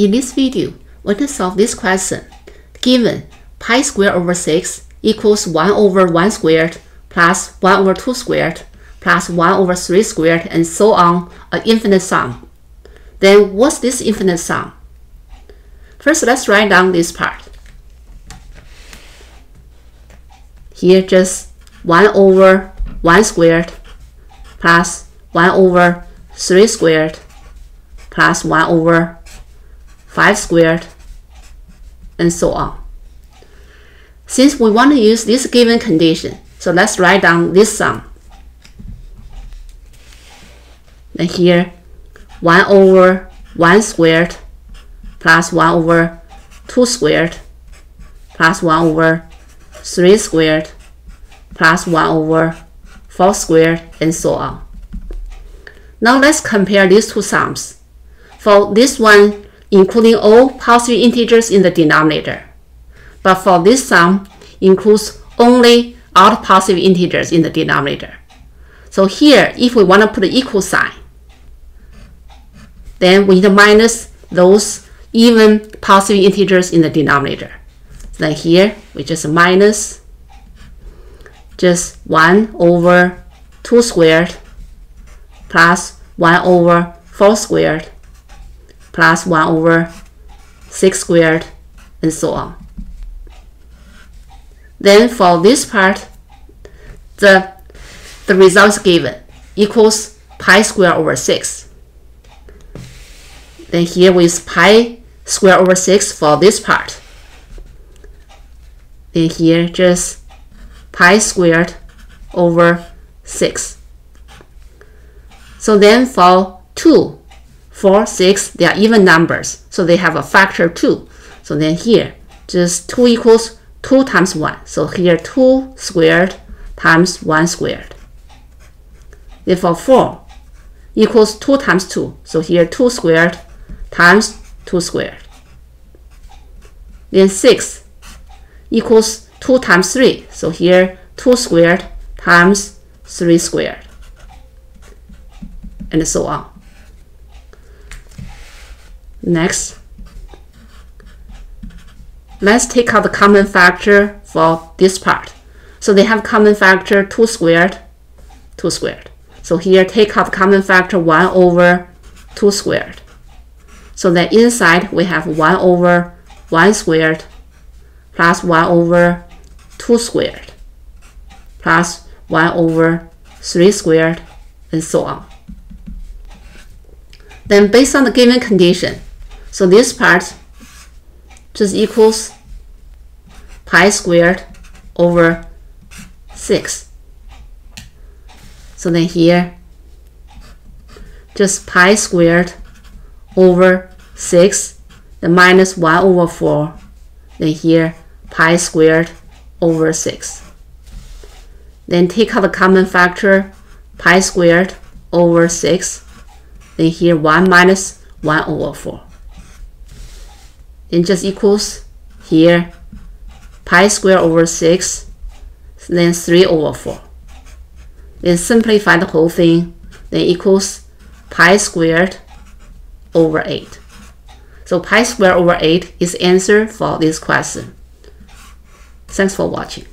In this video, we're going to solve this question. Given pi squared over 6 equals 1 over 1 squared plus 1 over 2 squared plus 1 over 3 squared and so on, an infinite sum. Then what's this infinite sum? First, let's write down this part. Here just 1 over 1 squared plus 1 over 3 squared plus 1 over 5 squared and so on. Since we want to use this given condition, so let's write down this sum. Then here 1 over 1 squared plus 1 over 2 squared plus 1 over 3 squared plus 1 over 4 squared and so on. Now let's compare these two sums. For this one, including all positive integers in the denominator. But for this sum, includes only all positive integers in the denominator. So here, if we want to put an equal sign, then we need to minus those even positive integers in the denominator. So then here, we just minus just 1 over 2 squared plus 1 over 4 squared plus 1 over 6 squared and so on. Then for this part, the results given equals pi squared over 6. Then here with pi squared over 6 for this part. Then here just pi squared over 6. So then for 2, 4, 6, they are even numbers, so they have a factor 2. So then here, just 2 equals 2 times 1. So here 2 squared times 1 squared. Then for 4 equals 2 times 2. So here 2 squared times 2 squared. Then 6 equals 2 times 3. So here 2 squared times 3 squared. And so on. Next, let's take out the common factor for this part. So they have common factor 2 squared, 2 squared. So here take out the common factor 1 over 2 squared. So then inside we have 1 over 1 squared plus 1 over 2 squared plus 1 over 3 squared and so on. Then based on the given condition, so this part just equals pi squared over 6. So then here, just pi squared over 6, then minus 1 over 4. Then here, pi squared over 6. Then take out the common factor, pi squared over 6. Then here 1 minus 1 over 4. Then just equals here pi squared over 6, then 3 over 4. Then simplify the whole thing, then equals pi squared over 8. So pi squared over 8 is answer for this question. Thanks for watching.